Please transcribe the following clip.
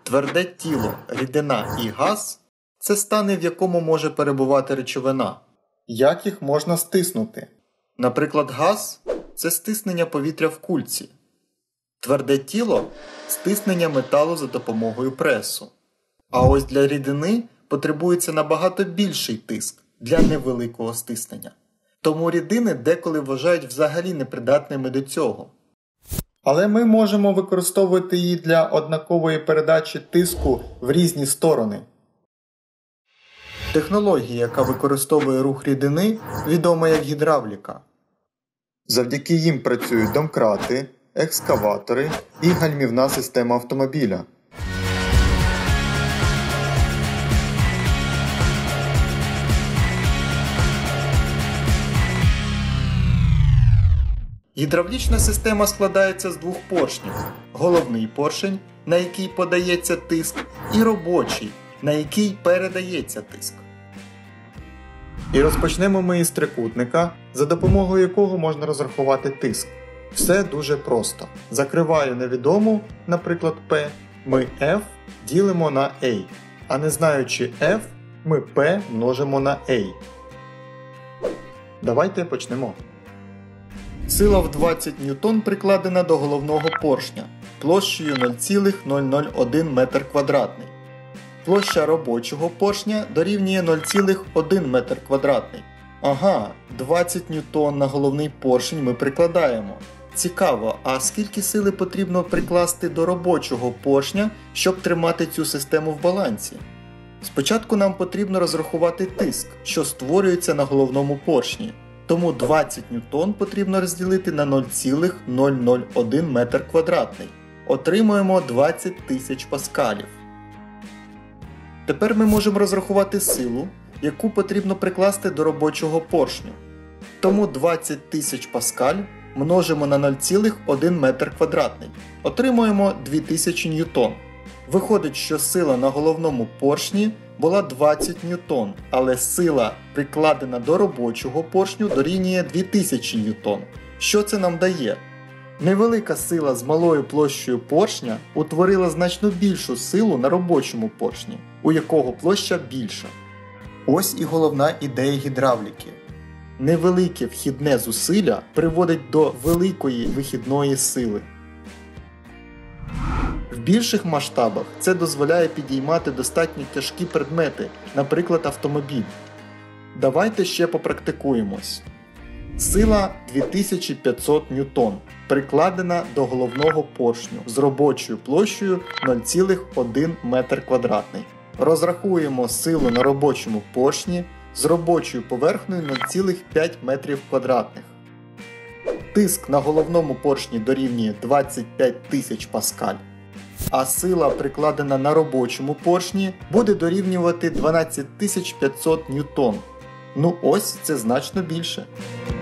Тверде тіло, рідина і газ – це стани, в якому може перебувати речовина. Як їх можна стиснути? Наприклад, газ – це стиснення повітря в кульці. Тверде тіло – стиснення металу за допомогою пресу. А ось для рідини потребується набагато більший тиск для невеликого стиснення. Тому рідини деколи вважають взагалі непридатними до цього. Але ми можемо використовувати її для однакової передачі тиску в різні сторони. Технологія, яка використовує рух рідини, відома як гідравліка. Завдяки їм працюють домкрати, екскаватори і гальмівна система автомобіля. Гідравлічна система складається з двох поршнів. Головний поршень, на який подається тиск, і робочий, на який передається тиск. І розпочнемо ми із трикутника, за допомогою якого можна розрахувати тиск. Все дуже просто. Закриваю невідому, наприклад, P, ми F ділимо на A, а не знаючи F, ми P множимо на A. Давайте почнемо. Сила в 20 ньютон прикладена до головного поршня площею 0,001 м2. Площа робочого поршня дорівнює 0,1 м2. Ага, 20 ньютон на головний поршень ми прикладаємо. Цікаво, а скільки сили потрібно прикласти до робочого поршня, щоб тримати цю систему в балансі? Спочатку нам потрібно розрахувати тиск, що створюється на головному поршні. Тому 20 ньютон потрібно розділити на 0,001 м2. Отримуємо 20 тисяч паскалів. Тепер ми можемо розрахувати силу, яку потрібно прикласти до робочого поршню. Тому 20 тисяч паскаль множимо на 0,1 м2. Отримуємо 2000 ньютон. Виходить, що сила на головному поршні була 20 ньютон, але сила, прикладена до робочого поршню, дорівнює 2000 ньютон. Що це нам дає? Невелика сила з малою площею поршня утворила значно більшу силу на робочому поршні, у якого площа більша. Ось і головна ідея гідравліки. Невелике вхідне зусилля приводить до великої вихідної сили. В більших масштабах це дозволяє підіймати достатньо тяжкі предмети, наприклад автомобіль. Давайте ще попрактикуємось. Сила 2500 ньютон, прикладена до головного поршню з робочою площею 0,1 м2. Розрахуємо силу на робочому поршні з робочою поверхнею 0,5 м2. Тиск на головному поршні дорівнює 25 тисяч паскаль, а сила, прикладена на робочому поршні, буде дорівнювати 12500 ньютон. Ну ось це значно більше.